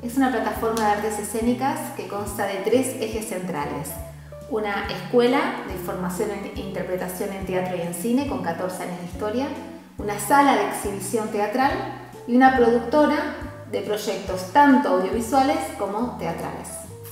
Es una plataforma de artes escénicas que consta de 3 ejes centrales. Una escuela de formación e interpretación en teatro y en cine con 14 años de historia, una sala de exhibición teatral y una productora de proyectos tanto audiovisuales como teatrales.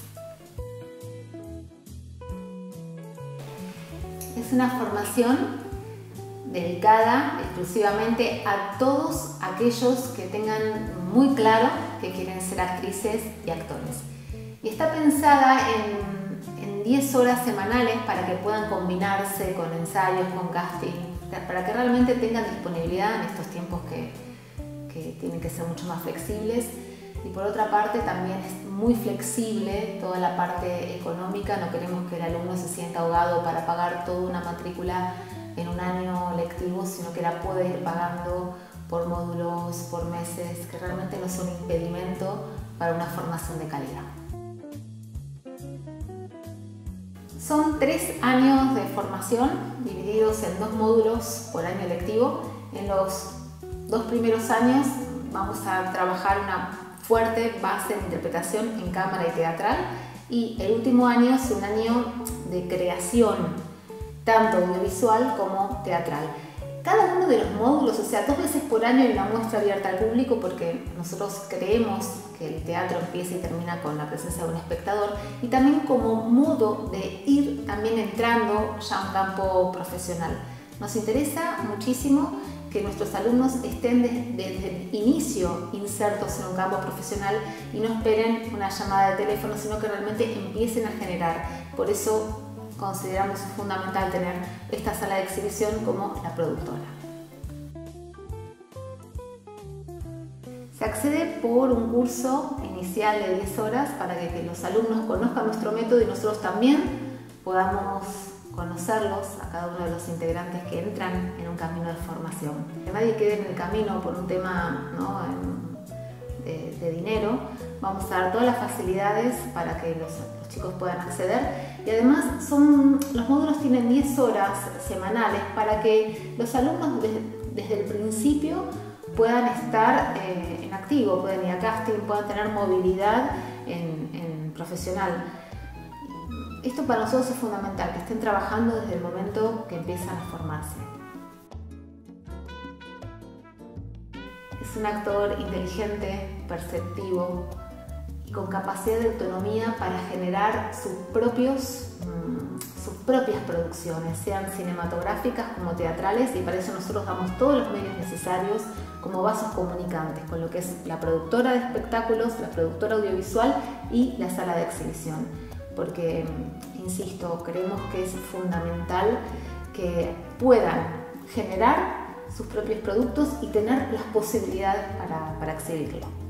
Es una formación dedicada exclusivamente a todos aquellos que tengan muy claro que quieren ser actrices y actores. Y está pensada en 10 horas semanales para que puedan combinarse con ensayos, con casting, para que realmente tengan disponibilidad en estos tiempos que tienen que ser mucho más flexibles. Y por otra parte también es muy flexible toda la parte económica, no queremos que el alumno se sienta ahogado para pagar toda una matrícula en un año lectivo, sino que la puede ir pagando por módulos, por meses, que realmente no son impedimento para una formación de calidad. Son 3 años de formación divididos en 2 módulos por año lectivo. En los 2 primeros años vamos a trabajar una fuerte base de interpretación en cámara y teatral, y el último año es un año de creación tanto audiovisual como teatral. Cada uno de los módulos, o sea, 2 veces por año hay una muestra abierta al público, porque nosotros creemos que el teatro empieza y termina con la presencia de un espectador, y también como modo de ir también entrando ya a un campo profesional. Nos interesa muchísimo que nuestros alumnos estén desde el inicio insertos en un campo profesional y no esperen una llamada de teléfono, sino que realmente empiecen a generar. Por eso consideramos fundamental tener esta sala de exhibición como la productora. Se accede por un curso inicial de 10 horas para que los alumnos conozcan nuestro método y nosotros también podamos conocerlos a cada uno de los integrantes que entran en un camino de formación. Que nadie quede en el camino por un tema, ¿no?, de dinero. Vamos a dar todas las facilidades para que los chicos puedan acceder, y además los módulos tienen 10 horas semanales para que los alumnos desde el principio puedan estar en activo, puedan ir a casting, puedan tener movilidad en profesional. Esto para nosotros es fundamental, que estén trabajando desde el momento que empiezan a formarse. Es un actor inteligente, perceptivo y con capacidad de autonomía para generar sus propias producciones, sean cinematográficas como teatrales, y para eso nosotros damos todos los medios necesarios como vasos comunicantes, con lo que es la productora de espectáculos, la productora audiovisual y la sala de exhibición. Porque, insisto, creemos que es fundamental que puedan generar sus propios productos y tener las posibilidades para exhibirlo.